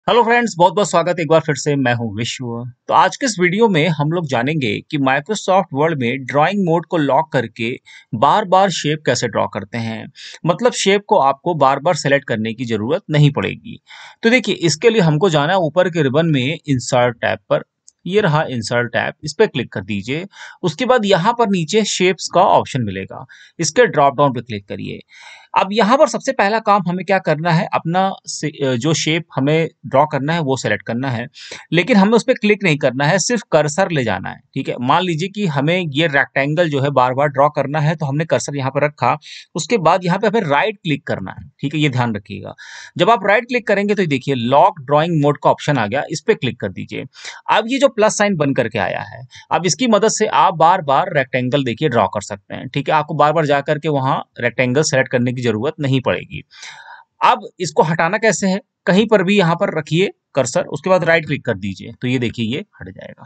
Hello friends, बहुत बहुत स्वागत है एक बार फिर से। मैं हूं विश्व। तो आज के इस वीडियो में हम लोग जानेंगे कि माइक्रोसॉफ्ट वर्ड में ड्राइंग मोड को लॉक करके बार बार शेप कैसे ड्रॉ करते हैं। मतलब शेप को आपको बार बार सेलेक्ट करने की जरूरत नहीं पड़ेगी। तो देखिए, इसके लिए हमको जाना है ऊपर के रिबन में इंसर्ट टैब पर। ये रहा इंसर्ट टैब, इस पर क्लिक कर दीजिए। उसके बाद यहाँ पर नीचे शेप्स का ऑप्शन मिलेगा, इसके ड्रॉप डाउन पर क्लिक करिए। अब यहाँ पर सबसे पहला काम हमें क्या करना है, अपना जो शेप हमें ड्रॉ करना है वो सेलेक्ट करना है। लेकिन हमें उस पर क्लिक नहीं करना है, सिर्फ कर्सर ले जाना है। ठीक है, मान लीजिए कि हमें ये रेक्टेंगल जो है बार बार ड्रॉ करना है, तो हमने कर्सर यहाँ पर रखा। उसके बाद यहाँ पे हमें राइट क्लिक करना है। ठीक है, ये ध्यान रखिएगा। जब आप राइट क्लिक करेंगे तो ये देखिए लॉक ड्राइंग मोड का ऑप्शन आ गया, इस पर क्लिक कर दीजिए। अब ये जो प्लस साइन बन करके आया है, अब इसकी मदद से आप बार बार रेक्टेंगल देखिए ड्रॉ कर सकते हैं। ठीक है, आपको बार बार जा करके वहां रेक्टेंगल सेलेक्ट करने की जरूरत नहीं पड़ेगी। अब इसको हटाना कैसे है, कहीं पर भी यहाँ पर रखिए कर्सर, उसके बाद राइट क्लिक कर दीजिए, तो ये देखिए ये हट जाएगा।